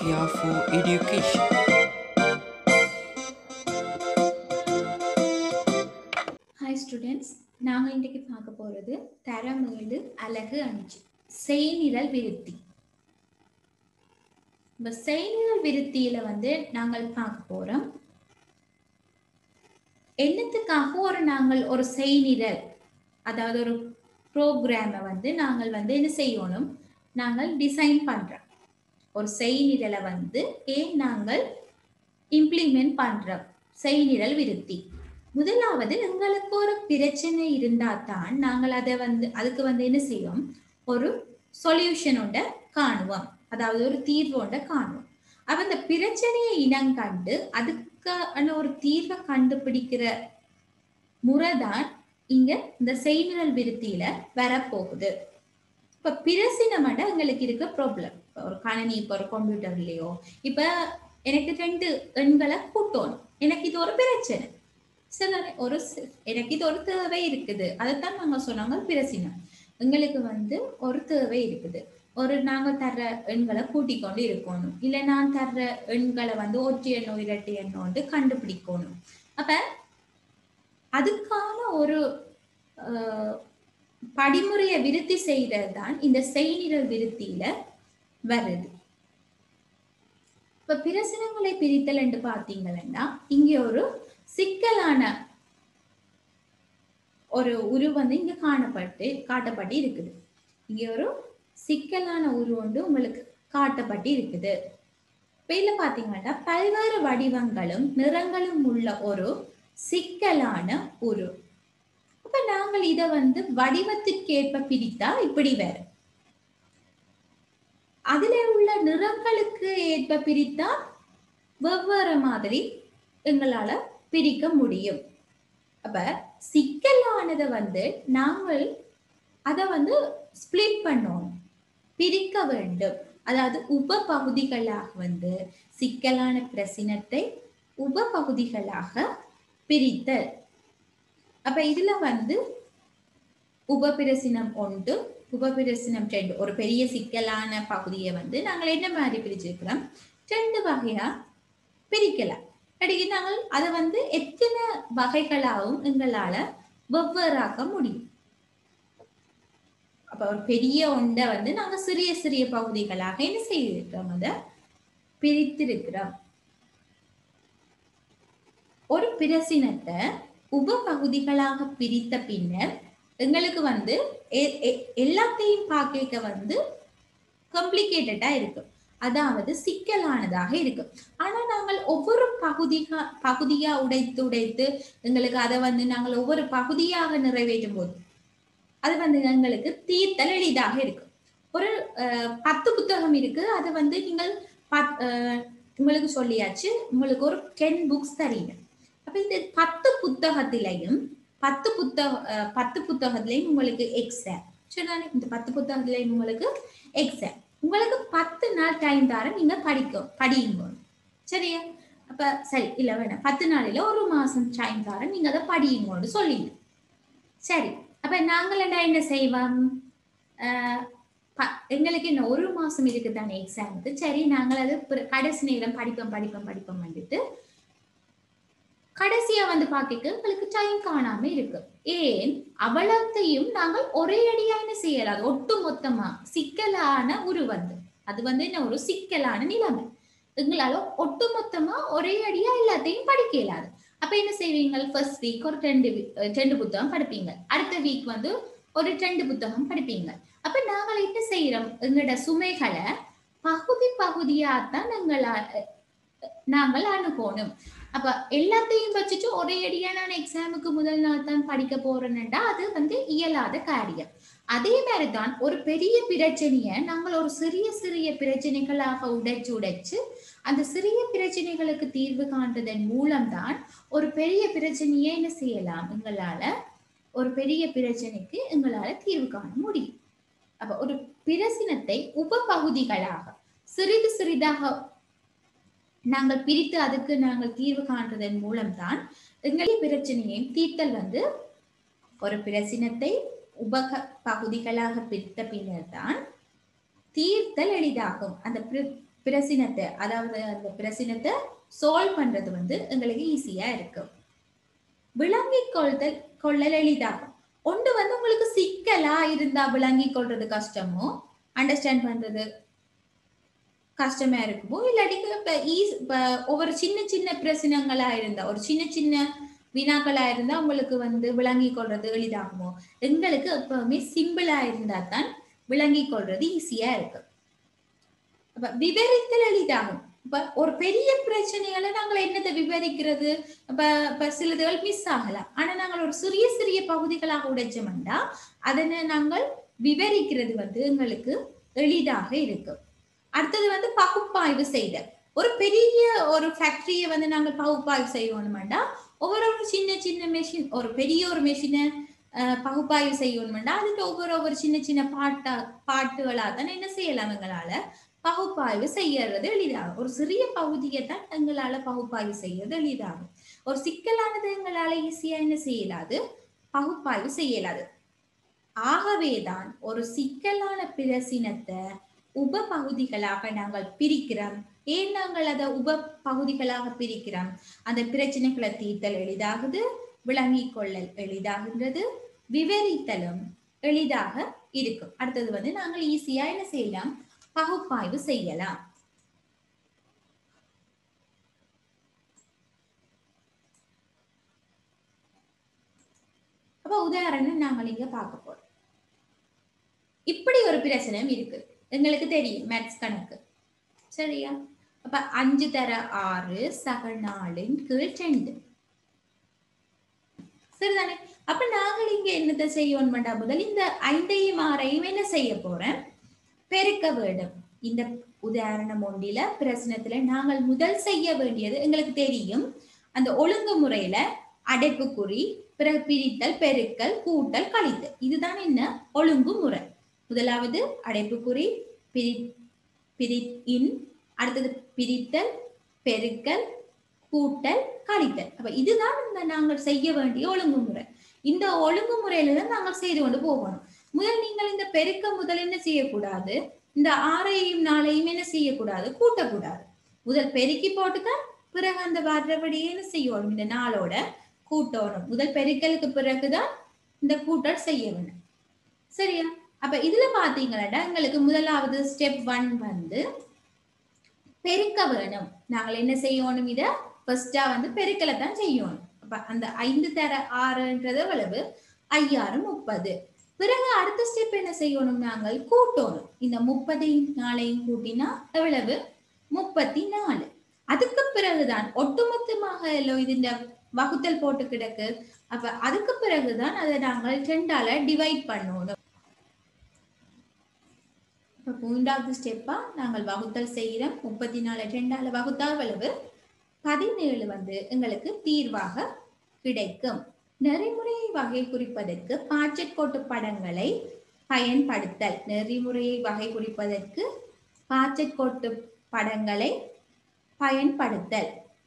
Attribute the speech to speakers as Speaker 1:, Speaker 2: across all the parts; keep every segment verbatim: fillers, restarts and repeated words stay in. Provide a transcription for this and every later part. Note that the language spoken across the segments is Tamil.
Speaker 1: Sophia for Education.
Speaker 2: Hi students, நாங்கள் இன்றைக்கு பார்க்க போறது தரம் ஏழு அலகு அஞ்சு செய்நிரல் விருத்தி. இந்த செய்நிரல் விருத்தியில வந்து நாங்கள் பார்க்க போறோம் என்னத்துக்காக ஒரு நாங்கள் ஒரு செய்நிரல் அதாவது ஒரு ப்ரோக்ராமை வந்து நாங்கள் வந்து என்ன செய்யணும் நாங்கள் டிசைன் பண்றோம். ஒரு செய்நிரலை வந்து ஏன் நாங்கள் இம்ப்ளிமெண்ட் பண்றோம் செய்நிரல் விருத்தி. முதலாவது எங்களுக்கு ஒரு பிரச்சனை இருந்தா தான் நாங்கள் அதை வந்து அதுக்கு வந்து என்ன செய்வோம் ஒரு சொல்யூஷனோட காணுவோம், அதாவது ஒரு தீர்வோட காணுவோம். அப்ப அந்த பிரச்சனையை இனங்கண்டு அதுக்கான ஒரு தீர்வை கண்டுபிடிக்கிற முறைதான் இங்க இந்த செய்நிரல் விருத்தியில வரப்போகுது. இப்ப பிரசினமாட்ட எங்களுக்கு இருக்க ப்ராப்ளம், ஒரு கணினி இப்போ ஒரு கம்ப்யூட்டர்லயோ இப்ப எனக்கு ரெண்டு எண்களை கூட்டணும், எனக்கு இது ஒரு பிரச்சனை சில ஒரு எனக்கு இது ஒரு தேவை இருக்குது, அதைத்தான் நாங்க சொன்னாங்க பிரசினம். எங்களுக்கு வந்து ஒரு தேவை இருக்குது, ஒரு நாங்க தர்ற எண்களை கூட்டிக் கொண்டு இருக்கணும், இல்லை நான் தர்ற எண்களை வந்து ஒற்றை எண்ணோ இரட்டை எண்ணோ வந்து கண்டுபிடிக்கணும். அப்ப அதுக்கான ஒரு அஹ் படிமுறையை விருத்தி செய்யறது தான் இந்த செய்நிரல் விருத்தியில வருது. இப்ப பிரசனங்களை பிரித்தல் என்று பார்த்தீங்கன்னா இங்க ஒரு சிக்கலான ஒரு உரு வந்து இங்க காணப்பட்டு காட்டப்பட்டு இருக்குது. இங்க ஒரு சிக்கலான உரு வந்து உங்களுக்கு காட்டப்பட்டு இருக்குது. இதுல பாத்தீங்கன்னா பல்வேறு வடிவங்களும் நிறங்களும் உள்ள ஒரு சிக்கலான உரு. அப்ப நாங்கள் இதை வந்து வடிவத்திற்கேற்ப பிரித்தா இப்படி வரும், அதுல உள்ள நிறங்களுக்கு ஏற்ப பிரித்தா வெவ்வேறு மாதிரி எங்களால பிரிக்க முடியும். அப்ப சிக்கலானதை வந்து நாங்கள் அதை வந்து ஸ்பிளிட் பண்ணணும், பிரிக்க வேண்டும். அதாவது உப பகுதிகளாக வந்து சிக்கலான பிரசினத்தை உப பகுதிகளாக பிரித்தல். அப்ப இதுல வந்து உபபிரசினம் ஒன்று உபபிரசினம் ரெண்டு, ஒரு பெரிய சிக்கலான பகுதியை வந்து நாங்கள் என்ன மாதிரி பிரிச்சிருக்கிறோம் ரெண்டு வகையா பிரிக்கலாம். அடிக்கடி நாங்கள் அதை வந்து எத்தனை வகைகளாகவும் எங்களால வெவ்வேறாக்க முடியும். அப்ப ஒரு பெரிய ஒன்றை வந்து நாங்க சிறிய சிறிய பகுதிகளாக என்ன செய்திருக்கிறோம், அதை பிரித்திருக்கிறோம். ஒரு பிரசினத்தை உப பகுதிகளாக பிரித்த பின்னர் எங்களுக்கு வந்து எல்லாத்தையும் பார்க்க வந்து காம்ப்ளிகேட்டடா இருக்கும், அதாவது சிக்கலானதாக இருக்கும். ஆனா நாங்கள் ஒவ்வொரு பகுதிகா பகுதியா உடைத்து உடைத்து எங்களுக்கு அதை வந்து நாங்கள் ஒவ்வொரு பகுதியாக நிறைவேற்றும் போது அது வந்து எங்களுக்கு தீர்த்தல் எளிதாக இருக்கும். ஒரு அஹ் பத்து புத்தகம் இருக்கு, அது வந்து நீங்கள் உங்களுக்கு சொல்லியாச்சு உங்களுக்கு ஒரு டென் புக்ஸ் தரீங்க. அப்ப இந்த பத்து புத்தகத்திலையும் பத்து புத்தக பத்து புத்தகத்திலையும் உங்களுக்கு எக்ஸாம் சொன்னாலே, இந்த பத்து புத்தகத்திலையும் உங்களுக்கு எக்ஸாம், உங்களுக்கு பத்து நாள் டைம் தர நீங்க படிக்க படியுங்க சரியா. அப்ப சரி இல்ல வேணாம், பத்து நாளில ஒரு மாசம் டைம் தர நீங்க அதை படியுங்கன்னு சொல்லிங்க. சரி அப்ப நாங்கள் என்ன செய்வோம், அஹ் எங்களுக்கு என்ன ஒரு மாசம் இருக்குதானே எக்ஸாமுக்கு, சரி நாங்கள் அது கடைசி நேரம் படிப்போம் படிப்போம் படிப்போம் வந்துட்டு கடைசியா வந்து பாக்க உங்களுக்கு டைம் காணாம இருக்கு. ஏன் அவ்வளத்தையும் நாங்கள் ஒரே அடியா என்ன செய்யலாம், ஒட்டு மொத்தமா சிக்கலான உரு வந்து அது வந்து என்ன ஒரு சிக்கலான நிலைமை, எங்களால ஒட்டு மொத்தமா ஒரே அடியா எல்லாத்தையும் படிக்க இயலாது. அப்ப என்ன செய்வீங்க, ஃபர்ஸ்ட் வீக் ஒரு ரெண்டு ரெண்டு புத்தகம் படிப்பீங்க, அடுத்த வீக் வந்து ஒரு ரெண்டு புத்தகம் படிப்பீங்க. அப்ப நாங்கள் என்ன செய்யறோம், எங்களோட சுமைகளை பகுதி பகுதியாத்தான் எங்களா நாங்கள் அணுகணும். அப்ப எல்லாத்தையும் வச்சுட்டு ஒரே அடியா நான் எக்ஸாமுக்கு முதல் நாள் தான் படிக்க போறேன்னுட்டா அது வந்து இயலாத காரியம். அதே மாதிரிதான் ஒரு பெரிய பிரச்சனையை நாங்கள் ஒரு சிறிய சிறிய பிரச்சனைகளாக உடைச்சு உடைச்சு அந்த சிறிய பிரச்சனைகளுக்கு தீர்வு காண்றதன் மூலம்தான் ஒரு பெரிய பிரச்சனையை என்ன செய்யலாம், எங்களால ஒரு பெரிய பிரச்சனைக்கு எங்களால தீர்வு காண முடியும். அப்ப ஒரு பிரச்சனத்தை உப பகுதிகளாக சிறிது சிறிதாக நாங்கள் பிரித்து அதுக்கு நாங்கள் தீர்வு காண்றதன் மூலம்தான் எங்களுடைய பிரச்சனையையும் தீர்த்தல் வந்து ஒரு பிரச்சனத்தை உப பகுதிகளாக பிரித்த பின்னர் தான் தீர்த்தல் எளிதாகும். அந்த பிரச்சனத்தை அதாவது அந்த பிரச்சனத்தை சால்வ் பண்றது வந்து எங்களுக்கு ஈஸியா இருக்கும். விளங்கிக் கொள்தல் கொள்ளல் எளிதாகும். ஒன்று வந்து உங்களுக்கு சிக்கலா இருந்தா விளங்கிக் கொள்றது கஷ்டமோ அண்டர்ஸ்டாண்ட் பண்றது கஷ்டமா இருக்குமோ இல்லாட்டி ஒவ்வொரு சின்ன சின்ன பிரச்சனைகளா இருந்தா ஒரு சின்ன சின்ன வினாக்களா இருந்தா உங்களுக்கு வந்து விளங்கிக் கொள்றது எளிதாகுமோ? எங்களுக்கு எப்பவுமே சிம்பிளா இருந்தா தான் விளங்கிக் கொள்றது ஈஸியா இருக்கு. அப்ப விவரித்தல் எளிதாகும். இப்ப ஒரு பெரிய பிரச்சனைகளை நாங்கள் என்னத்தை விவரிக்கிறது? இப்ப இப்ப சிலதுகள் மிஸ் ஆகலாம். ஆனா நாங்கள் ஒரு சிறிய சிறிய பகுதிகளாக உடைச்சோம்னா அதனை நாங்கள் விவரிக்கிறது வந்து எங்களுக்கு எளிதாக இருக்கு. அடுத்தது வந்து பகுப்பாய்வு செய்தல். ஒரு பெரிய ஒரு ஃபேக்டரியை வந்து நாங்கள் பகுப்பாய்வு செய்யணும்னா ஒவ்வொரு சின்ன சின்ன மெஷின் ஒரு பெரிய ஒரு மெஷினை பகுப்பாய்வு செய்யணும்னா அதுக்கு ஒவ்வொரு ஒவ்வொரு சின்ன சின்ன பாட்டா பாட்டுகளா தான் என்ன செய்யலாம் எங்களால பகுப்பாய்வு செய்யறது எளிதாகும். ஒரு சிறிய பகுதியை தான் எங்களால பகுப்பாய்வு செய்யறது எளிதாகும். ஒரு சிக்கலானது எங்களால ஈஸியா என்ன செய்யலாது பகுப்பாய்வு செய்யலாது. ஆகவேதான் ஒரு சிக்கலான பிரச்சினத்தை உப பகுதிகளாக நாங்கள் பிரிக்கிறோம். ஏன் நாங்கள் அதை உப பகுதிகளாக பிரிக்கிறோம்? அந்த பிரச்சனைகளை தீர்த்தல் எளிதாகுது, விளங்கிக் கொள்ளல் எளிதாகின்றது, விவரித்தலும் எளிதாக இருக்கும். அடுத்தது வந்து நாங்கள் ஈஸியா என்ன செய்யலாம் பகுப்பாய்வு செய்யலாம். அப்ப உதாரணம் நாங்கள் இங்க பார்க்க போறோம். இப்படி ஒரு பிரச்சனை இருக்கு, எங்களுக்கு தெரியும் மேத்ஸ் கணக்கு சரியா? அப்ப அஞ்சு தர ஆறு சக நாலின் கீழ் ரெண்டு சரிதானே? அப்ப நாங்கள் இங்க என்னத்தை செய்யணும்? முதல் இந்த ஐந்தையும் ஆறையும் என்ன செய்ய போறேன் பெருக்க வேண்டும். இந்த உதாரணம் ஒன்றில பிரச்சனத்துல நாங்கள் முதல் செய்ய வேண்டியது எங்களுக்கு தெரியும் அந்த ஒழுங்குமுறையில அடைப்புக்குறி பிறகு பிரித்தல் பெருக்கல் கூட்டல் கழித்தல் இதுதான் என்ன ஒழுங்குமுறை. முதலாவது அடைப்புக்குறி பிரி பிரி இன் அடுத்தது பிரித்தல் பெருக்கல் கூட்டல் கழித்தல். அப்ப இதுதான் இந்த நாங்கள் செய்ய வேண்டிய ஒழுங்குமுறை. இந்த ஒழுங்குமுறையில தான் நாங்கள் செய்து கொண்டு போகணும். முதல் நீங்கள் இந்த பெருக்க முதல் என்ன செய்யக்கூடாது, இந்த ஆறையும் நாளையும் என்ன செய்யக்கூடாது கூட்டக்கூடாது. முதல் பெருக்கி போட்டுதான் பிறகு அந்த வர்றபடியே என்ன செய்யணும் இந்த நாளோட கூட்டணும். முதல் பெருக்கலுக்கு பிறகுதான் இந்த கூட்டல் செய்ய வேணும் சரியா? அப்ப இதுல பாத்தீங்கன்னா எங்களுக்கு முதலாவது ஸ்டெப் ஒன் வந்து பெருக்க வேணும். நாங்கள் என்ன செய்யணும் இத ஃபர்ஸ்டா வந்து பெருக்கலை தான் செய்யணும். அப்ப அந்த ஐந்து தர ஆறுன்றது எவ்வளவு ஐயாறு முப்பது. பிறகு அடுத்த ஸ்டெப் என்ன செய்யணும் நாங்கள் கூட்டணும். இந்த முப்பதையும் நாளையும் கூட்டினா எவ்வளவு முப்பத்தி நாலு. அதுக்கு பிறகுதான் ஒட்டுமொத்தமாக இதுஇந்த வகுத்தல் போட்டு கிடக்கு. அப்ப அதுக்கு பிறகுதான் அதை நாங்கள் ரெண்டால டிவைட் பண்ணணும். இப்ப மூன்றாவது ஸ்டெப்பா நாங்கள் வகுத்தல் செய்யறோம். முப்பத்தி நாலு ரெண்டால வகுத்தா எவ்வளவு பதினேழு வந்து எங்களுக்கு தீர்வாக கிடைக்கும். நெறிமுறையை வகை குறிப்பதற்கு பாட்செட் கோட்டு படங்களை பயன்படுத்தல். நெறிமுறையை வகை குறிப்பதற்கு பாட்செட் கோட்டு படங்களை பயன்படுத்தல்.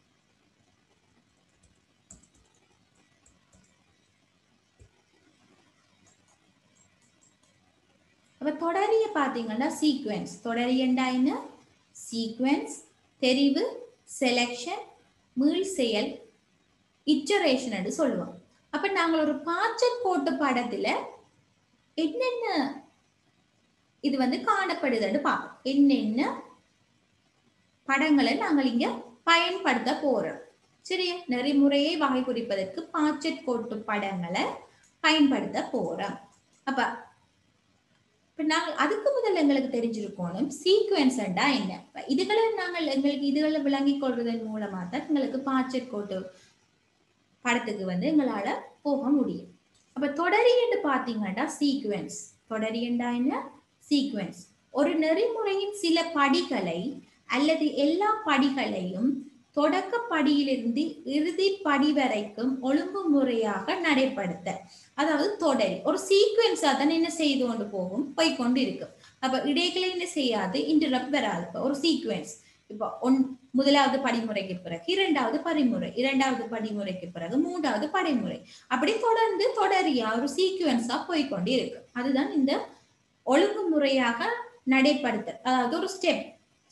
Speaker 2: அப்ப தொடரிய பாத்தீங்கன்னா சீக்வென்ஸ். தொடரியண்டா என்ன சீக்வென்ஸ், தெரிவு, செலக்ஷன், மீள் செயல், இட்டரேஷன் என்று சொல்லுவோம். அப்ப நாங்கள் ஒரு பாட்செட் கோட்டு படத்துல என்னென்ன இது வந்து காணப்படுதுன்னு பார்ப்போம். என்னென்ன படங்களை நாங்கள் இங்க பயன்படுத்த போறோம் சரியா? நெறிமுறையை வகை குறிப்பதற்கு பாட்செட் கோட்டு படங்களை பயன்படுத்த போறோம். அப்ப இப்ப நாங்கள் அதுக்கு முதல்ல எங்களுக்கு தெரிஞ்சிருக்கணும் சீக்வென்ஸ் என்ன. இதுகளை நாங்கள் எங்களுக்கு இதுகளை விளங்கிக் கொள்வதன் மூலமா தான் எங்களுக்கு பாட்செட் கோட்டு படத்துக்கு வந்து எங்களால போக முடியும். அப்ப தொடரி என்று பாத்தீங்கன்னா சீக்வென்ஸ். தொடரி என்றா என்ன சீக்வென்ஸ். ஒரு நெறிமுறையின் சில படிகளை அல்லது எல்லா படிகளையும் தொடக்க படியிலிருந்து இறுதி படி வரைக்கும் ஒழுங்குமுறையாக நடைபெறுத்த அதாவது தொடரி ஒரு சீக்வென்ஸா தான் என்ன செய்து கொண்டு போகும் போய்கொண்டு இருக்கும். அப்ப இடைகளை என்ன செய்யாது இன்டரப்ட் வராது. ஒரு சீக்வென்ஸ் இப்ப ஒன் முதலாவது படிமுறைக்கு பிறகு இரண்டாவது படிமுறை, இரண்டாவது படிமுறைக்கு பிறகு மூன்றாவது படிமுறை, அப்படி தொடர்ந்து தொடரியா ஒரு சீக்வென்ஸா போய்கொண்டு இருக்கு. அதுதான் இந்த ஒழுங்குமுறையாக நடைபெறுத்தல். அதாவது ஒரு ஸ்டெப்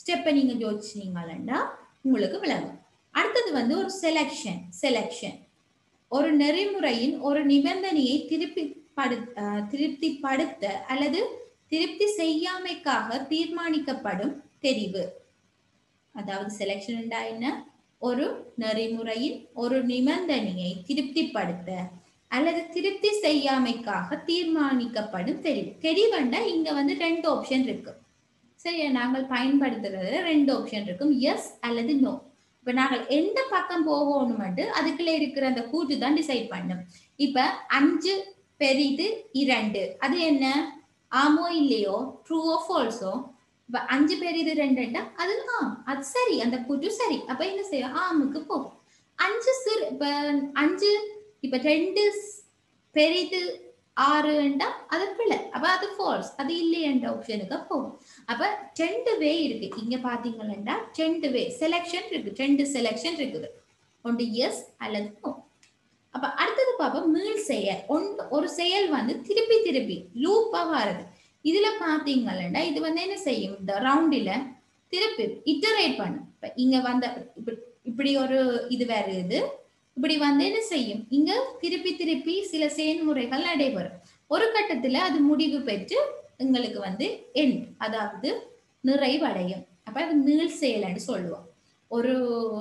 Speaker 2: ஸ்டெப்பை நீங்க யோசிச்சீங்கன்னா உங்களுக்கு விளங்கும். அடுத்தது வந்து ஒரு செலக்ஷன். செலக்ஷன் ஒரு நெறிமுறையின் ஒரு நிபந்தனையை திருப்பி படு திருப்திப்படுத்த அல்லது திருப்தி செய்யாமைக்காக தீர்மானிக்கப்படும் தெரிவு. அதாவது செலக்ஷன் என்ன? ஒரு நெறிமுறையின் ஒரு நிபந்தனையை திருப்திப்படுத்த அல்லது திருப்தி செய்யாமைக்காக தீர்மானிக்கப்படும் தெரிவு. தெரிவுண்டா இங்க வந்து ரெண்டு ஆப்ஷன் இருக்கு. சரியா? நாங்கள் பயன்படுத்துறது ரெண்டு ஆப்ஷன் இருக்கும், எஸ் அல்லது நோ. இப்ப நாங்கள் எந்த பக்கம் போகணும்னு அதுக்குள்ள இருக்கிற அந்த கூட்டு தான் டிசைட் பண்ணும். இப்ப அஞ்சு பெரிது இரண்டு, அது என்ன? ஆமோ இல்லையோ, ட்ரூவோ ஃபால்ஸோ? இப்ப அஞ்சு பெரிது ரெண்டுண்டா அது ஆம், அது சரி, அந்த கூட்டு சரி. அப்ப என்ன செய்யும்? ஆமுக்கு போகும். அஞ்சு சிறு இப்ப அஞ்சு இப்ப ரெண்டு பெரிது ஆறுண்டா அது பிள்ளை, அப்ப அது ஃபால்ஸ், அது இல்லையன்ற ஆப்ஷனுக்கு போகும். அப்ப ரெண்டு வே இருக்கு. இங்க பாத்தீங்கன்னா ரெண்டு வே செலக்ஷன் இருக்கு, ரெண்டு செலக்ஷன் இருக்குது, ஒன்று எஸ் அல்லது நோ. அப்ப அடுத்தது பார்ப்போம் மீள் செயல். ஒன்று ஒரு செயல் வந்து திருப்பி திருப்பி லூப்பா வருது. இதுல பாத்தீங்கன்னா இது வந்து என்ன செய்யும்? இந்த ரவுண்டில திருப்பி இட்டரேட் பண்ணும். இப்ப இங்க வந்த இப்படி ஒரு இது வருது, இப்படி வந்து என்ன செய்யும்? இங்க திருப்பி திருப்பி சில செயல்முறைகள் நடைபெறும். ஒரு கட்டத்துல அது முடிவு பெற்று எங்களுக்கு வந்து எண்ட், அதாவது நிறைவடையும். அப்ப அது மீள் செயல்னு சொல்லுவோம். ஒரு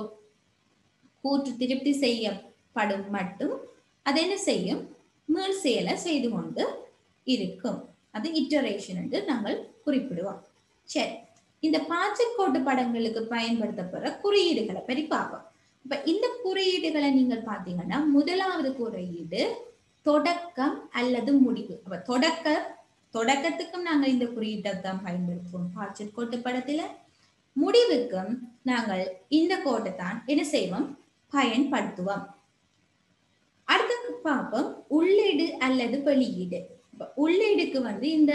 Speaker 2: கூற்று திருப்தி செய்யப்படும் மட்டும் அது என்ன செய்யும்? மீள் செயலை செய்து கொண்டு இருக்கும். அது இட்டரேஷன் என்று நாங்கள் குறிப்பிடுவோம். சரி, இந்த பாய்ச்சற்கோட்டு படங்களுக்கு பயன்படுத்தப்படுற குறியீடுகளை பற்றி பார்ப்போம். இப்ப இந்த குறியீடுகளை நீங்கள் பாத்தீங்கன்னா முதலாவது குறியீடு தொடக்கம் அல்லது முடிவு. அப்ப தொடக்க தொடக்கத்துக்கும் நாங்கள் இந்த குறியீட்டை தான் பயன்படுத்துவோம் பாய்ச்சற்கோட்டு படத்துல. முடிவுக்கும் நாங்கள் இந்த கோட்டை தான் என்ன செய்வோம்? பயன்படுத்துவோம். அடுத்து பார்ப்போம் உள்ளீடு அல்லது வெளியீடு. உள்ளீடுக்கு வந்து இந்த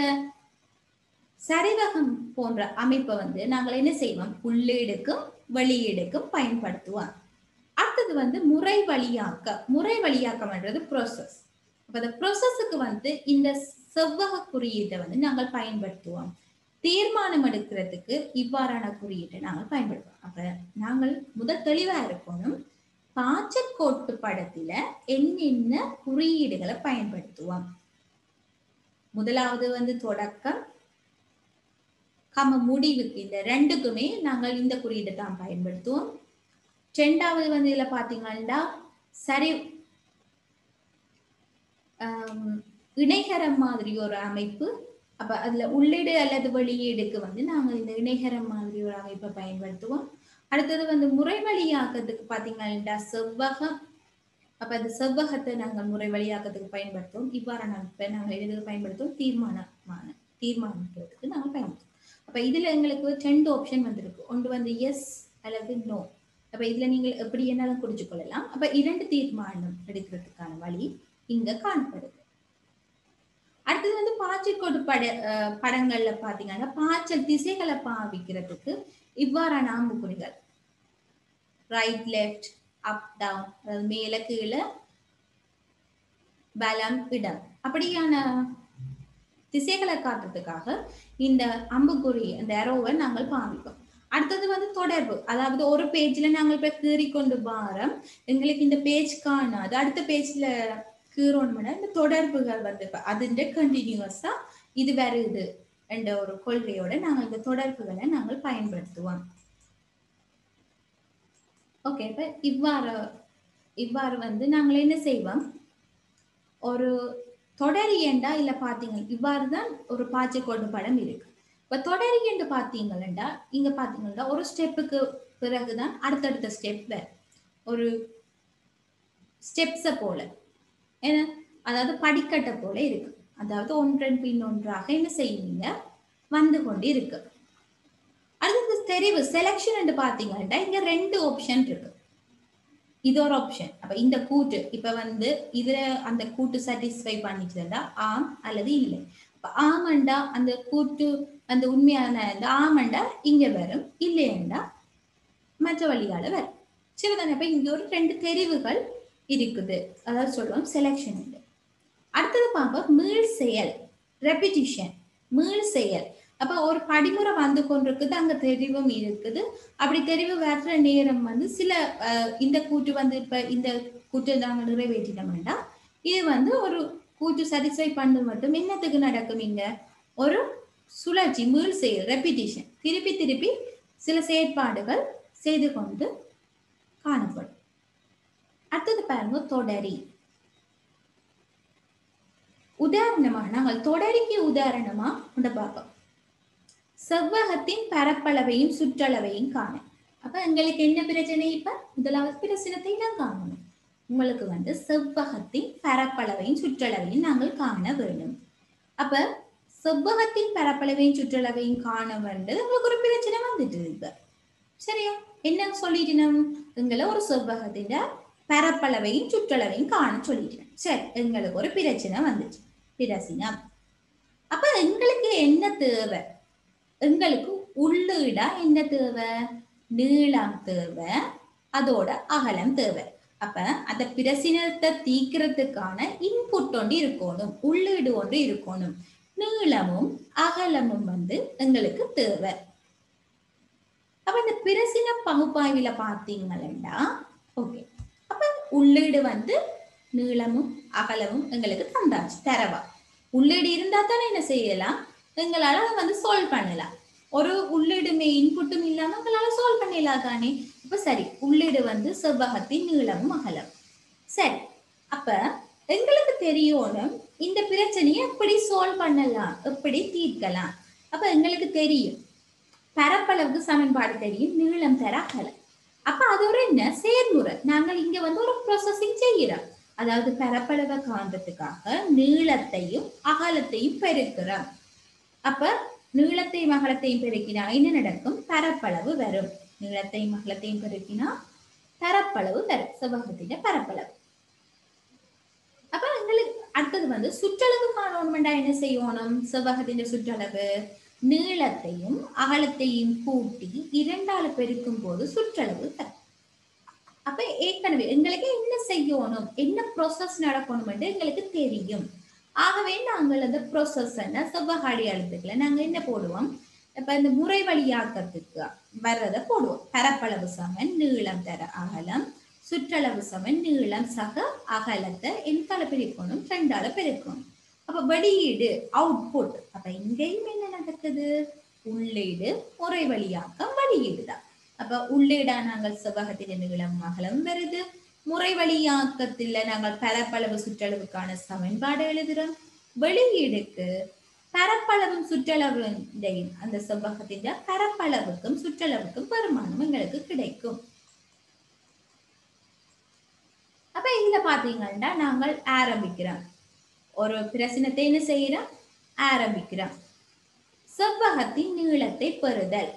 Speaker 2: சரிவகம் போன்ற அமைப்பை வந்து நாங்கள் என்ன செய்வோம்? உள்ளீடுக்கும் வெளியீடுக்கும் பயன்படுத்துவோம். அடுத்தது வந்து முறை வழியாக்க. முறை வழியாக்கம்ன்றது ப்ரோசஸ். அப்ப அந்த ப்ரோசஸுக்கு வந்து இந்த செவ்வக குறியீட்டை வந்து நாங்கள் பயன்படுத்துவோம். தீர்மானம் எடுக்கிறதுக்கு இவ்வாறான குறியீட்டை நாங்கள் பயன்படுத்துவோம். அப்ப நாங்கள் முதல் தெளிவா இருக்கணும், பாய்ச்சற்கோட்டு படத்துல என்னென்ன குறியீடுகளை பயன்படுத்துவோம். முதலாவது வந்து தொடக்கம் கம முடிவுக்கு, இந்த ரெண்டுக்குமே நாங்கள் இந்த குறியீட்டை தான் பயன்படுத்துவோம். இரண்டாவது வந்து இதுல பாத்தீங்கன்னா சரி இணைகரம் மாதிரி ஒரு அமைப்பு. அப்ப அதுல உள்ளீடு அல்லது வெளியீடுக்கு வந்து நாங்க இந்த இணைகரம் மாதிரி ஒரு அமைப்பை பயன்படுத்துவோம். அடுத்தது வந்து முறை வழியாக்கத்துக்கு பாத்தீங்கன்னா செவ்வகம். அப்ப அந்த செவ்வகத்தை நாங்கள் முறை வழியாக்கத்துக்கு பயன்படுத்துவோம். இவ்வாறான அமைப்பை நாங்கள் எதுக்கு பயன்படுத்துவோம்? தீர்மானமான தீர்மானிக்கிறதுக்கு நாங்கள் பயன்படுத்துவோம். அப்ப இதுல எங்களுக்கு ரெண்டு ஆப்ஷன் வந்திருக்கு, ஒன்று வந்து எஸ் அல்லது நோ. அப்ப இதுல நீங்கள் எப்படி என்னாலும் குறிச்சு கொள்ளலாம். அப்ப இரண்டு தீர்மானம் எடுக்கிறதுக்கான வழி இங்க காணப்படுது. அடுத்தது வந்து பாய்ச்சற்கோட்டு பட படங்கள்ல பாத்தீங்கன்னா பாய்ச்சல் திசைகளை பாவிக்கிறதுக்கு இவ்வாறான அம்புக்குறிகள் ரைட் லெஃப்ட் அப் டவுன், அதாவது மேல கீழே பலம் இடம் அப்படியான திசைகளை காட்டுறதுக்காக இந்த அம்புக்குறி அந்த அரோவை நாங்கள் பாவிப்போம். அடுத்தது வந்து தொடர்பு, அதாவது ஒரு பேஜ்ல நாங்கள் இப்ப கீறி கொண்டு வாரம் எங்களுக்கு இந்த பேஜ் காணாது, அடுத்த பேஜ்ல கீறோன்னு இந்த தொடர்புகள் வந்து அதுன்ற கண்டினியூஸா இது வருது என்ற ஒரு கொள்கையோட நாங்கள் இந்த தொடர்புகளை நாங்கள் பயன்படுத்துவோம். ஓகே, இப்ப இவ்வாறு இவ்வாறு வந்து நாங்கள் என்ன செய்வோம்? ஒரு தொடரி என்றா இல்ல பாத்தீங்க இவ்வாறுதான் ஒரு பாய்ச்சற்கோட்டு படம் இருக்கு. இப்ப தொடரி என்று பாத்தீங்கன்னா இங்க பாத்தீங்கன்னா ஒரு ஸ்டெப்புக்கு பிறகுதான் அடுத்தடுத்த ஸ்டெப் வேற ஒரு ஸ்டெப்ஸ போல, ஏன்னா அதாவது படிக்கட்டை போல இருக்கு. அதாவது ஒன்றன் பின் ஒன்றாக என்ன செய்வீங்க வந்து கொண்டு இருக்கு. அடுத்தது தெரிவு செலக்ஷன் என்று பாத்தீங்கன்னா இங்க ரெண்டு ஆப்ஷன் இருக்கு. இது ஒரு ஆப்ஷன். அப்ப இந்த கூட்டு இப்ப வந்து இதுல அந்த கூட்டு சாட்டிஸ்ஃபை பண்ணிச்சுன்னா ஆம் அல்லது இல்லை. இப்ப ஆமண்டா அந்த கூட்டு அந்த உண்மையான அந்த ஆமண்டா இங்க வரும், இல்லையண்டா மற்ற வழியால வரும். சரிதானே? அப்ப இங்க ஒரு ரெண்டு தெரிவுகள் இருக்குது, அதாவது சொல்லுவோம் செலக்ஷன். அடுத்தது பார்ப்போம் மீள் செயல், ரெபிட்டிஷன். மீள் செயல் அப்ப ஒரு படிமுறை வந்து கொண்டிருக்குது, அங்க தெரிவும் இருக்குது. அப்படி தெரிவு வர்ற நேரம் வந்து சில அஹ், இந்த கூற்று வந்து இப்ப இந்த கூற்றை நாங்க நிறைவேற்றினோம்னா இது வந்து ஒரு கூற்று சாட்டிஸ்ஃபை பண்ண மட்டும் என்னத்துக்கு நடக்கும் இங்க ஒரு சுழற்சி மீள் செயல் ரெப்பிட்டிஷன் திருப்பி திருப்பி சில செயற்பாடுகள் செய்து கொண்டு காணப்படும். அடுத்தது பாருங்க தொடரி. உதாரணமா நாங்கள் தொடரிக்கு உதாரணமா கொண்டு பார்ப்போம். செவ்வகத்தின் பரப்பளவையும் சுற்றளவையும் காண. அப்ப எங்களுக்கு என்ன பிரச்சனை? இப்ப முதலாவது பிரச்சனத்தை நான் காணணும். உங்களுக்கு வந்து செவ்வகத்தின் பரப்பளவையும் சுற்றளவையும் நாங்கள் காண வேண்டும். அப்ப செவ்வகத்தின் பரப்பளவையும் சுற்றளவையும் காண வேண்டது உங்களுக்கு ஒரு பிரச்சனை வந்துட்டு இருக்கு. சரியா? என்ன சொல்லிட்டோம்? எங்களை ஒரு செவ்வகத்தின் பரப்பளவையும் சுற்றளவையும் காண சொல்லிட்டேன். சரி, எங்களுக்கு ஒரு பிரச்சனை வந்துச்சு. பிரச்சனை அப்ப எங்களுக்கு என்ன தேவை? எங்களுக்கு உள்ளீடா என்ன தேவை? நீளம் தேவை, அதோட அகலம் தேவை. அப்ப அந்த பிரச்சனத்தை தீக்கிறதுக்கான இன்புட் ஒன்று இருக்கணும், உள்ளீடு ஒன்று இருக்கணும். நீளமும் அகலமும் வந்து எங்களுக்கு தேவை. அப்ப இந்த பிரச்சனை பகுப்பாய்வுல பாத்தீங்கன்னா ஓகே, அப்ப உள்ளீடு வந்து நீளமும் அகலமும் எங்களுக்கு தந்தாச்சு தரவா. உள்ளீடு இருந்தா தானே என்ன செய்யலாம், எங்களால வந்து சால்வ் பண்ணலாம். ஒரு உள்ளீடுமே இன்புட்டும் இல்லாம உங்களால சால்வ் பண்ணிடலாம் தானே. இப்ப சரி, உள்ளீடு வந்து செவ்வகத்தின் நீளமும் அகலம். சரி, அப்ப எங்களுக்கு தெரியணும் இந்த பிரச்சனையை எப்படி சால்வ் பண்ணலாம், எப்படி தீர்க்கலாம். அப்ப எங்களுக்கு தெரியும் பரப்பளவுக்கு சமன்பாடு தெரியும், நீளம் தர அகலம். அப்ப அது ஒரு என்ன செயல்முறை, நாங்கள் இங்க வந்து ஒரு ப்ராசஸிங் செய்கிறோம். அதாவது பரப்பளவை காண்றதுக்காக நீளத்தையும் அகலத்தையும் பெருக்கிறோம். அப்ப நீளத்தையும் அகலத்தையும் பெருக்கினா என்ன நடக்கும்? பரப்பளவு வரும். நீளத்தையும் அகலத்தையும் பெருக்கினா பரப்பளவு வரும், செவ்வகத்தின் பரப்பளவு. அப்ப எங்களுக்கு அடுத்தது வந்து சுற்றளவு காணணும்னா என்ன செய்யணும்? செவ்வகத்தின் சுற்றளவு நீளத்தையும் அகலத்தையும் கூட்டி இரண்டால பெருக்கும் போது சுற்றளவு தரும். அப்ப ஏற்கனவே எங்களுக்கு என்ன செய்யணும், என்ன ப்ராசஸ் நடக்கணும் என்று எங்களுக்கு தெரியும். ஆகவே நாங்கள் அந்த ப்ராசஸ் செவ்வக அடையாளத்துக்குள்ள நாங்க என்ன போடுவோம்? இப்ப இந்த முறை வழியாக்கத்துக்கு வர்றதை போடுவோம். பரப்பளவு சமன் நீளம் தர அகலம், சுற்றளவு சமன் நீளம் சக அகலத்தை எந்தால பெருக்கணும்? ரெண்டால பெருக்கணும். அப்ப வெளியீடு அவுட்புட். அப்ப இங்கேயும் என்ன நடக்குது? உள்ளீடு முறை வழியாக்கம் வெளியீடு தான். அப்ப உள்ளீடா நாங்கள் செவ்வகத்தின் நீளம் அகலம் வருது, முறை வழியாக்கத்துல நாங்கள் பரப்பளவு சுற்றளவுக்கான சமன்பாடு எழுதுறோம். வெளியீடுக்கு பரப்பளவும் சுற்றளவும் அந்த செவ்வகத்தின் பரப்பளவுக்கும் சுற்றளவுக்கும் பெருமானம் எங்களுக்கு கிடைக்கும். அப்ப இதுல பாத்தீங்கன்னா நாங்கள் ஆரம்பிக்கிறோம் ஒரு பிரச்சனத்தை என்ன செய்யறோம்? ஆரம்பிக்கிறோம். செவ்வகத்தின் நீளத்தை பெறுதல்.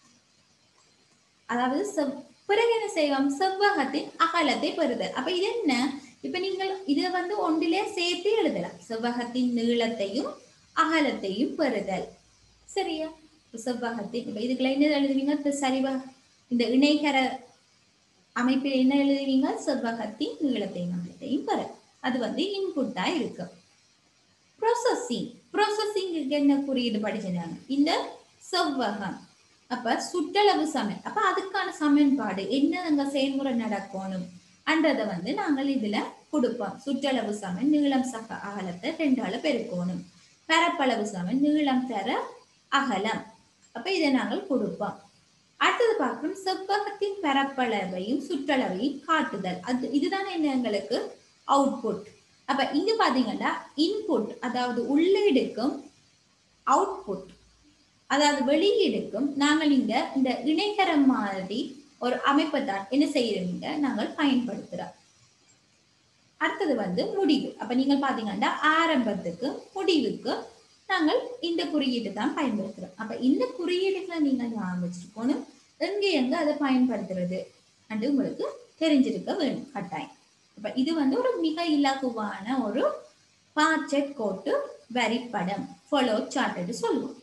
Speaker 2: அதாவது பிறகு என்ன செய்வோம்? செவ்வகத்தின் அகலத்தை பெறுதல். அப்ப இது என்ன? இப்ப நீங்கள் இதை வந்து ஒன்றிலே சேர்த்து எழுதலாம். செவ்வகத்தின் நீளத்தையும் அகலத்தையும் பெறுதல். சரியா? செவ்வகத்தின் இப்ப இதுக்குள்ள என்ன எழுதுவீங்க? இப்ப சரிவா இந்த இணைகர அமைப்பில் என்ன எழுதுவீங்க? செவ்வகத்தின் நீளத்தையும் அகலத்தையும் பெற. அது வந்து இன்புட்டா இருக்கு. ப்ராசஸிங். ப்ராசஸிங்க்கு என்ன குறியீடு படிச்சிருந்தாங்க? இந்த செவ்வகம். அப்ப சுற்றளவு சமன். அப்ப அதுக்கான சமன்பாடு என்ன அங்க செயல்முறை நடக்கணும் அன்றதை வந்து நாங்கள் இதுல கொடுப்போம். சுற்றளவு சமன் நீளம் சக அகலத்தை ரெண்டால பெருக்கணும். பரப்பளவு சமன் நீளம் தர அகலம். அப்ப இதை நாங்கள் கொடுப்போம். அடுத்தது பார்க்கணும் செவ்வகத்தின் பரப்பளவையும் சுற்றளவையும் காட்டுதல். அது இதுதான் என்ன எங்களுக்கு அவுட்புட். அப்ப இங்க பாத்தீங்கன்னா இன்புட் அதாவது உள்ளீடுக்கும் அவுட்புட் அதாவது வெளியீடுக்கும் நாங்கள் இங்க இந்த இணைகரம் மாதிரி ஒரு அமைப்பை தான் என்ன செய்யறீங்க நாங்கள் பயன்படுத்துறோம். அடுத்தது வந்து முடிவு. அப்ப நீங்கள் பாத்தீங்கன்னா ஆரம்பத்துக்கு முடிவுக்கு நாங்கள் இந்த குறியீடு தான் பயன்படுத்துறோம். அப்ப இந்த குறியீடுகளை நீங்கள் ஞாபகம் வச்சிருக்கணும். எங்க எங்க அதை பயன்படுத்துறது அது உங்களுக்கு தெரிஞ்சிருக்க வேணும் கட்டாயம். அப்ப இது வந்து ஒரு மிக இலகுவான ஒரு பாச்சட் கோட்டு வரிப்படம் ஃபாலோ சார்ட் சொல்லுவோம்.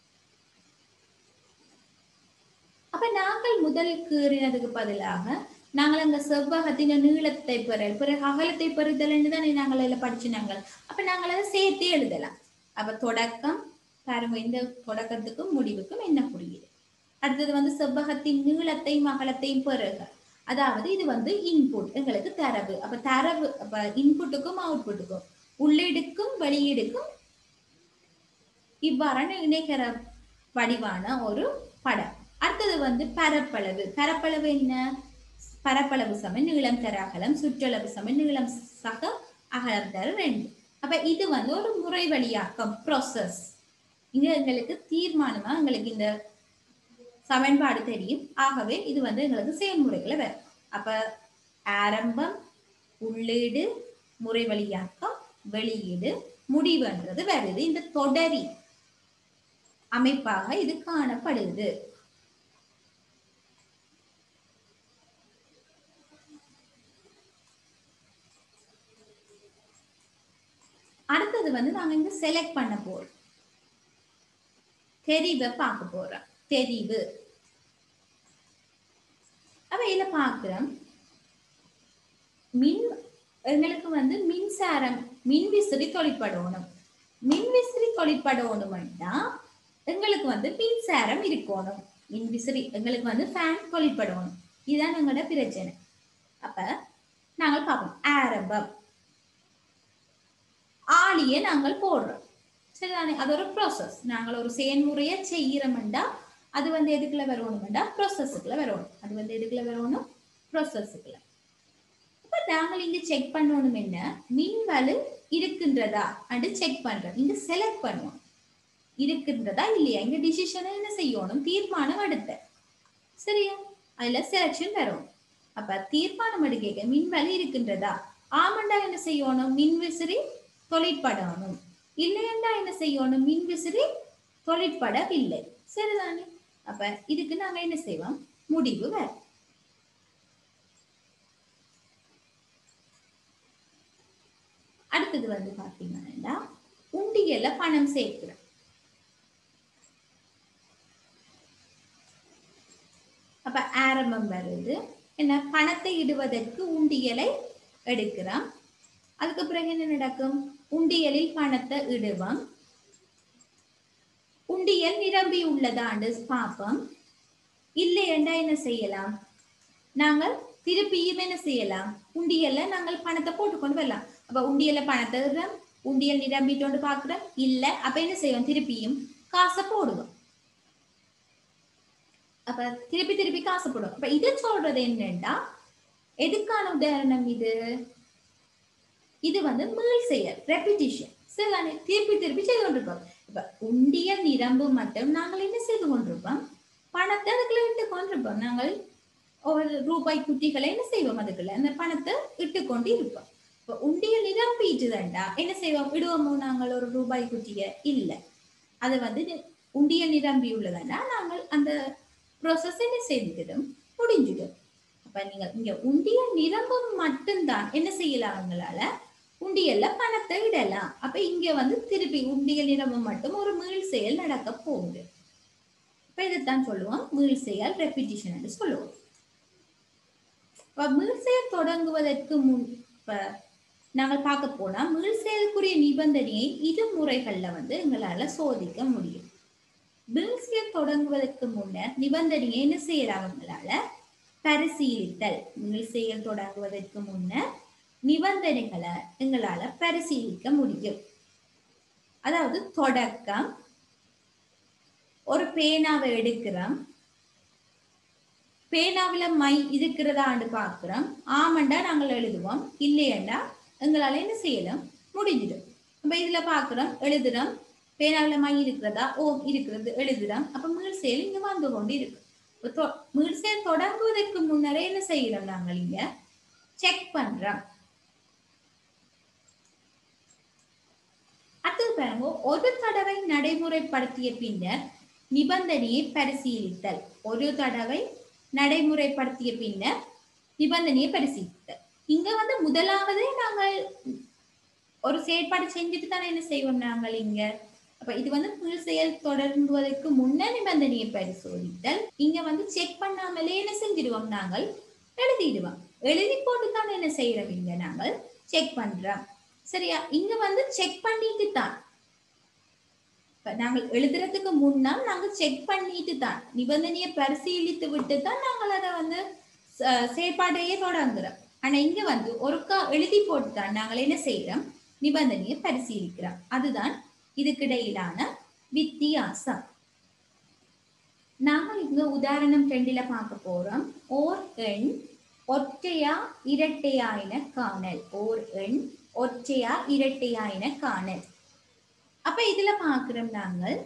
Speaker 2: அப்ப நாங்கள் முதல் கீறினதுக்கு பதிலாக நாங்கள் அங்க செவ்வகத்தின் நீளத்தை பெறல் பிறகு அகலத்தை பெறுதல் தானே நாங்கள் எல்லாம் படிச்சுனாங்க. அப்ப நாங்கள் அதை சேர்த்தே எழுதலாம். அப்ப தொடக்கம் பாருங்க, இந்த தொடக்கத்துக்கும் முடிவுக்கும் என்ன புரியுது. அடுத்தது வந்து செவ்வகத்தின் நீளத்தையும் அகலத்தையும் பெறுக. அதாவது இது வந்து இன்புட், எங்களுக்கு தரவு. அப்ப தரவு அப்ப இன்புட்டுக்கும் அவுட்புட்டுக்கும் உள்ளீடுக்கும் வெளியீடுக்கும் இவ்வாறான இணைகர வடிவான ஒரு படம். அடுத்தது வந்து பரப்பளவு. பரப்பளவு என்ன? பரப்பளவு சம நீளம் தர அகலம், சுற்றளவு சம நீளம் சக அகலம் தர ரெண்டு. அப்ப இது வந்து ஒரு முறை வழியாக்கம், ப்ராசஸ். இங்க எங்களுக்கு தீர்மானமா எங்களுக்கு இந்த சமன்பாடு தெரியும். ஆகவே இது வந்து எங்களுக்கு செயல்முறைகளை வரும். அப்ப ஆரம்பம், உள்ளீடு, முறை வழியாக்கம், வெளியீடு, முடிவுன்றது வருது. இந்த தொடரி அமைப்பாக இது காணப்படுது. அடுத்தது வந்து நாங்க இங்க செலக்ட் பண்ண போறோம். தெரிவை பார்க்க போறோம். தெரிவு அப்ப இத பார்க்கிறோம். மின் எங்களுக்கு வந்து மின்சாரம் மின்விசிறி தொழிற்படணும். மின்விசிறி தொழிற்படணும்னா எங்களுக்கு வந்து மின்சாரம் இருக்கணும். மின்விசிறி எங்களுக்கு வந்து ஃபேன் தொழிற்படணும். இதுதான் எங்களோட பிரச்சனை. அப்ப நாங்கள் பார்ப்போம். ஆரம்பம் ஆளியை நாங்கள் போடுறோம். சரிதானே? அது ஒரு ப்ராசஸ். நாங்கள் ஒரு செயல்முறையை செய்யறோம்டா அது வந்து எதுக்குள்ள வரணும்டா ப்ராசஸுக்குள்ள வரணும். அது வந்து எதுக்குள்ள வரணும்? ப்ராசஸுக்குள்ள. இப்ப நாங்கள் இங்க செக் பண்ணணும் என்ன, மின்வலு இருக்கின்றதா அண்டு செக் பண்றோம். இங்க செலக்ட் பண்ணுவோம் இருக்கின்றதா இல்லையா. இங்க டிசிஷனை என்ன செய்யணும்? தீர்மானம் எடுத்த. சரியா? அதுல செலக்ஷன் வரும். அப்ப தீர்மானம் எடுக்க மின்வலு இருக்கின்றதா, ஆமண்டா என்ன செய்யணும்? மின்விசிறி தொழிற்படணும். இல்லையண்டா என்ன செய்யணும்? மின்விசிறி தொழிற்படவில்லை. சரிதானே? அப்ப இதுக்கு நாங்க என்ன செய்வோம்? முடிவு வர. அடுத்தது வந்து பாத்தீங்கன்னா உண்டியல்ல பணம் சேர்க்கிறோம். அப்ப ஆரம்பம் வருது என்ன, பணத்தை இடுவதற்கு உண்டியலை எடுக்கிறோம். அதுக்கு பிறகு என்ன நடக்கும்? உண்டியலில் பணத்தை இடுவோம். உண்டியல் நிரம்பி உள்ளதாண்டு பார்ப்போம். இல்லையண்டா என்ன செய்யலாம்? நாங்கள் திருப்பியும் என்ன செய்யலாம்? உண்டியல்ல நாங்கள் பணத்தை போட்டுக்கொண்டு வரலாம். அப்ப உண்டியல்ல பணத்தை இடுறோம், உண்டியல் நிரம்பிட்டு பாக்குறோம். இல்ல அப்ப என்ன செய்வோம்? திருப்பியும் காசை போடுவோம். அப்ப திருப்பி திருப்பி காசு போடுவோம். அப்ப இது சொல்றது என்னன்னா எதுக்கான உதாரணம் இது? இது வந்து மீள் செயல், ரெப்பிட்டிஷன். சரிதானே? திருப்பி திருப்பி செய்து கொண்டிருப்போம். இப்ப உண்டியல் நிரம்பு மட்டும் நாங்கள் என்ன செய்து கொண்டிருப்போம்? பணத்தை அதுக்குள்ள இட்டு கொண்டிருப்போம். நாங்கள் ஒரு ரூபாய் குட்டிகளை என்ன செய்வோம்? அதுக்குள்ள அந்த பணத்தை இட்டு கொண்டு இருப்போம். இப்ப உண்டியல் நிரம்பிட்டுதான்டா என்ன செய்வோம்? இடுவோமோ நாங்கள் ஒரு ரூபாய் குட்டிய? இல்ல. அது வந்து உண்டியல் நிரம்பி உள்ளதாண்டா நாங்கள் அந்த ப்ராசஸ் என்ன செய்துடும்? முடிஞ்சிடும். அப்ப நீங்க இங்க உண்டியல் நிரம்பும் மட்டும்தான் என்ன செய்யலாம்? உங்களால உண்டியல்ல பணத்தை இடலாம். அப்ப இங்க வந்து திருப்பி உண்டியல் நிரம்பும் மட்டும் ஒரு மீள் செயல் நடக்க போகுது. இப்ப இதைத்தான் சொல்லுவோம் மீள் செயல், ரெப்பிட்டிஷன் என்று சொல்லுவோம். மீள் செயல் தொடங்குவதற்கு முன் இப்ப நாங்கள் பார்க்க போனா மீள் செயலுக்குரிய நிபந்தனையை இரு முறைகள்ல வந்து எங்களால சோதிக்க முடியும். மீள் செயல் தொடங்குவதற்கு முன்னர் நிபந்தனையை என்ன செய்யலாம்? எங்களால பரிசீலித்தல். மீள் செயல் தொடங்குவதற்கு முன்னர் நிபந்தனைகளை எங்களால பரிசீலிக்க முடியும். அதாவது தொடக்கம், ஒரு பேனாவை எடுக்கிறோம், பேனாவில மை இருக்கிறதான்னு பார்க்கிறோம். ஆமண்டா நாங்கள் எழுதுவோம், இல்லையண்டா எங்களால என்ன செய்யலாம்? முடிஞ்சிடும். அப்ப இதுல பார்க்கிறோம், எழுதுறோம், பேனாவில மை இருக்கிறதா? ஓ இருக்கிறது, எழுதுறோம். அப்ப மீள் செயல் இங்க வந்து கொண்டு இருக்கு. மீள் செயல் தொடங்குவதற்கு முன்னரே என்ன செய்யறோம்? நாங்கள் இங்க செக் பண்றோம். அடுத்தது பாருங்க, ஒரு தடவை நடைமுறைப்படுத்திய பின்னர் நிபந்தனையை பரிசீலித்தல். ஒரு தடவை நடைமுறைப்படுத்திய பின்னர் நிபந்தனையை பரிசீலித்தல். இங்க வந்து முதலாவதே நாங்கள் ஒரு செயற்பாடு செஞ்சுட்டு தானே என்ன செய்வோம் நாங்கள் இங்க. அப்ப இது வந்து மீள் செயல் தொடங்குவதற்கு முன்ன நிபந்தனையை பரிசோதித்தல். இங்க வந்து செக் பண்ணாமலே என்ன செஞ்சிடுவோம்? நாங்கள் எழுதிடுவான். எழுதி போட்டு தான் என்ன செய்யறோம், இங்க நாங்கள் செக் பண்றோம். சரியா? இங்க வந்து செக் பண்ணிட்டு தான், நாங்கள் எழுதுறதுக்கு முன்னால் நாங்கள் செக் பண்ணிட்டு தான், நிபந்தனையை பரிசீலித்து விட்டு தான் நாங்கள் அதை வந்து செயற்பாட்டையே தொடங்குறோம். ஆனா இங்க வந்து ஒருக்கா எழுதி போட்டு தான் நாங்கள் என்ன செய்யறோம், நிபந்தனையை பரிசீலிக்கிறோம். அதுதான் இதுக்கிடையிலான வித்தியாசம். நாங்கள் இங்க உதாரணம் ரெண்டுல பார்க்க போறோம். ஓர் எண் ஒற்றையா இரட்டையா என காணல். ஓர் எண் ஒற்றையா இரட்டையா என காணல். அப்ப இதுல பாக்குறோம் நாங்கள்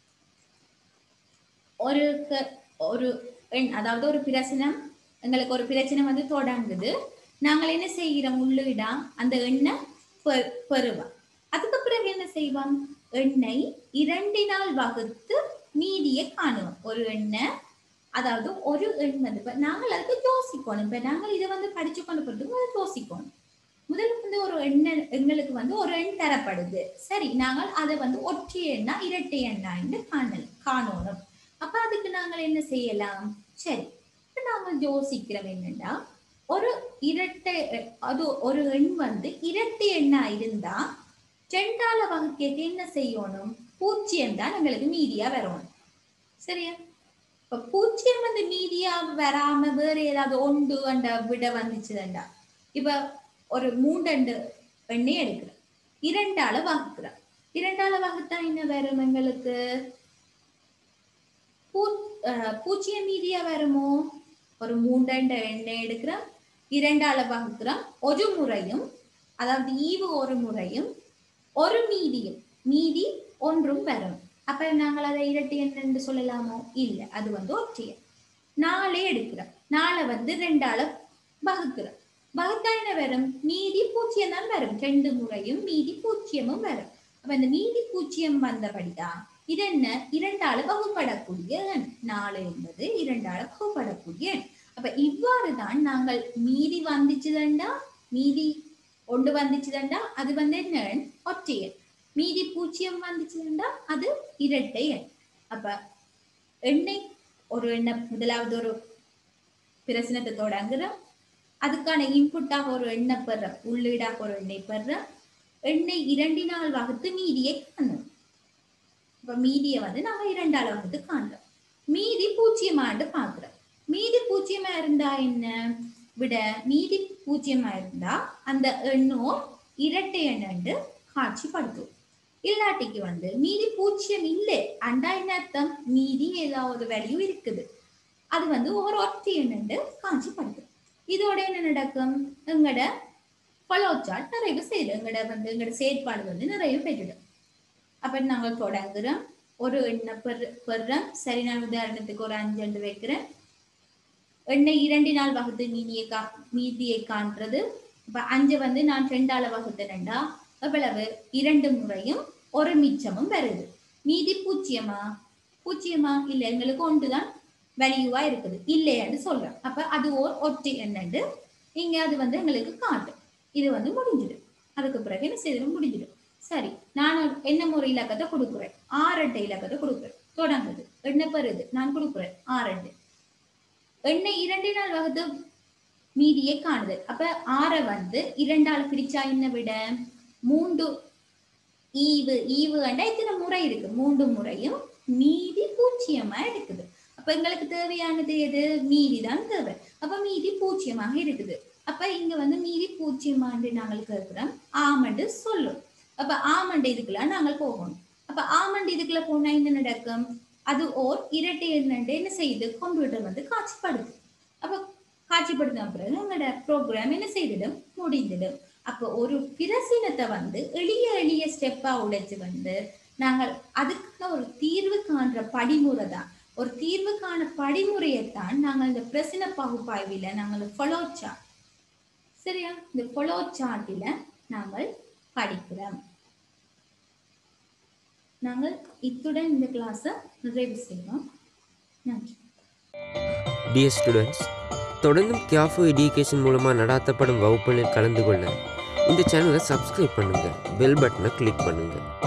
Speaker 2: ஒரு ஒரு எண், அதாவது ஒரு பிரச்சனம், எங்களுக்கு ஒரு பிரச்சனை வந்து தொடங்குது. நாங்கள் என்ன செய்கிறோம், உள்ளிடா அந்த எண்ணை பெறுவோம். அதுக்கு பிறகு என்ன செய்வோம், எண்ணை இரண்டினால் வகுத்து மீதியை காணுவோம். ஒரு எண்ணை, அதாவது ஒரு எண் வந்து நாங்கள் அதுக்கு யோசிக்கணும். இப்ப நாங்கள் இதை வந்து படிச்சு கொண்டு போறதுக்கு யோசிக்கணும். முதல்ல வந்து ஒரு எண்ண எங்களுக்கு வந்து ஒரு எண் தரப்படுது. சரி, நாங்கள் அதை வந்து ஒற்றை எண்ணா இரட்டை எண்ணா என்று காணல் காணணும். அப்ப அதுக்கு நாங்கள் என்ன செய்யலாம், சரி இப்ப நாங்கள் யோசிக்கிறோம் என்னன்னா, ஒரு இரட்டை, அது ஒரு எண் வந்து இரட்டை எண்ணா இருந்தா ரெண்டால வகுக்க என்ன செய்யணும், பூஜ்ஜியம் தான் எங்களுக்கு மீதியா வரணும். சரியா? இப்ப பூஜ்ஜியம் வந்து மீதியா வராம வேற ஏதாவது ஒன்று அந்த விட வந்துச்சுதண்டா, இப்ப ஒரு மூன்று எண்ணை எடுக்கிறோம், இரண்டால வகுக்கிறோம். இரண்டால வகுத்தா என்ன வரும், எங்களுக்கு பூ பூஜ்ஜியம் மீதியா வருமோ. ஒரு மூன்று எண்ணை எடுக்கிறோம், இரண்டால வகுக்கிறோம், ஒரு முறையும், அதாவது ஈவு ஒரு முறையும் ஒரு மீதியும், மீதி ஒன்றும் வரும். அப்ப நாங்கள் அதை இரட்டை எண் என்று சொல்லலாமோ? இல்லை, அது வந்து ஒற்றைய. நாலே எடுக்கிறோம், நாளை வந்து ரெண்டால வகுக்கிறோம், வகுத்தா என்ன வரும், மீதி பூஜ்ஜியம் தான் வரும். ரெண்டு முறையும் மீதி பூஜ்ஜியமும் வரும். அப்ப இந்த மீதி பூஜ்ஜியம் வந்தபடிதான் இது என்ன, இரண்டால வகுப்படக்கூடிய எண். நாலு என்பது இரண்டால வகுப்படக்கூடிய எண். அப்ப இவ்வாறுதான் நாங்கள் மீதி வந்துச்சுதண்டா, மீதி ஒன்று வந்துச்சுதண்டா அது வந்து என்ன எண், ஒற்றை எண். மீதி பூஜ்ஜியம் வந்துச்சுதண்டா அது இரட்டை எண். அப்ப எண்ணை ஒரு எண்ணை முதலாவது ஒரு பிரச்சனத்தை தொடங்குறோம், அதுக்கான இன்புட்டாக ஒரு எண்ணை பெற, உள்ளீடாக ஒரு எண்ணை பெற, எண்ணை இரண்டினால் வகுத்து மீதியை காணும். இப்ப மீதியை வந்து நாங்க இரண்டால வகுத்து காண்றோம். மீதி பூஜ்ஜியமாண்டு பாக்குறோம். மீதி பூஜ்ஜியமா இருந்தா என்ன விட, மீதி பூஜ்ஜியமா இருந்தா அந்த எண்ணோ இரட்டை எண்ணு காட்சிப்படுத்தும். இல்லாட்டிக்கு வந்து மீதி பூஜ்ஜியம் இல்லை அண்டா என்ன அர்த்தம், மீதி ஏதாவது வேல்யூ இருக்குது, அது வந்து ஒரு ஒற்றை எண்ணு காட்சிப்படுத்தும். இதோட என்ன நடக்கும், எங்கட பலோச்சாட் நிறைவு செய்யுது, எங்கட வந்து எங்கட செயற்பாடு வந்து நிறைவு பெற்றுடும். அப்ப நாங்கள் தொடங்குறோம், ஒரு எண்ணை பெற பெறோம். சரி, நான் உதாரணத்துக்கு ஒரு அஞ்சு எண்டு வைக்கிறேன். எண்ணை இரண்டினால் வகுத்து மீதியை கா மீதியை காண்றது. இப்ப அஞ்சு வந்து நான் ரெண்டால வகுத்தேன்டா, எவ்வளவு, இரண்டு முறையும் ஒரு மிச்சமும் வருது. மீதி பூஜ்ஜியமா, பூஜ்ஜியமா இல்லை, எங்களுக்கு ஒன்றுதான் வேல்யூவா இருக்குது, இல்லைன்னு சொல்றோம். அப்ப அது ஓர் ஒற்றை எண்ணு இங்க அது வந்து எங்களுக்கு காட்டும். இது வந்து முடிஞ்சிடும். அதுக்கு பிறகு என்ன செய்யணும், முடிஞ்சிடும். சரி, நான் என்ன முறை இலக்கத்தை கொடுக்குறேன், ஆறட்டை இலக்கத்தை கொடுக்குறேன். தொடங்குது, எண்ணை பெறுது, நான் கொடுக்குறேன் ஆறட்டு. எண்ணை இரண்டினால் வகுத்து மீதியை காணுது. அப்ப ஆறை வந்து இரண்டால் பிரிச்சா என்ன விட, மூன்று ஈவு ஈவு அண்டா இத்தனை முறை இருக்கு, மூன்று முறையும் மீதி பூஜ்ஜியமா இருக்குது. அப்ப எங்களுக்கு தேவையானது எது, மீதி தான் தேவை. அப்ப மீதி பூஜ்ஜியமாக இருக்குது. அப்ப இங்க வந்து மீதி பூஜ்ஜியமாண்டு நாங்கள் கேட்கிறோம், ஆமண்டு சொல்லும். அப்ப ஆமண்டு இதுக்குள்ள நாங்கள் போகணும். அப்ப ஆமண்டு இதுக்குள்ள போனா என்ன நடக்கும், அது ஓர் இரட்டை எண்ணு என்ன செய்யுது, கம்ப்யூட்டர் வந்து காட்சிப்படுது. அப்ப காட்சிப்படுத்தின பிறகு எங்களோட ப்ரோக்ராம் என்ன செய்திடும், முடிந்திடும். அப்போ ஒரு பிரச்சனத்தை வந்து எளிய எளிய ஸ்டெப்பா உடைச்சு வந்து நாங்கள் அதுக்கு ஒரு தீர்வு காண்ற படிமுறை தான், ஒரு தீர்வுக்கான படிமுறையைத்தான் நாங்கள் இந்த பிரச்சனை பகுப்பாய்வில நாங்கள் ஃபாலோ சார்ட், சரியா, இந்த ஃபாலோ சார்ட்டில நாங்கள் படிக்கிறோம். நாங்கள் இத்துடன் இந்த கிளாஸை நிறைவு செய்வோம். நன்றி.
Speaker 3: டியர் ஸ்டூடெண்ட்ஸ், தொடர்ந்தும் கியாஃபோ எஜுகேஷன் மூலமாக நடாத்தப்படும் வகுப்புகளில் கலந்து கொள்ள இந்த சேனலை சப்ஸ்கிரைப் பண்ணுங்கள், பெல் பட்டனை கிளிக் பண்ணுங்கள்.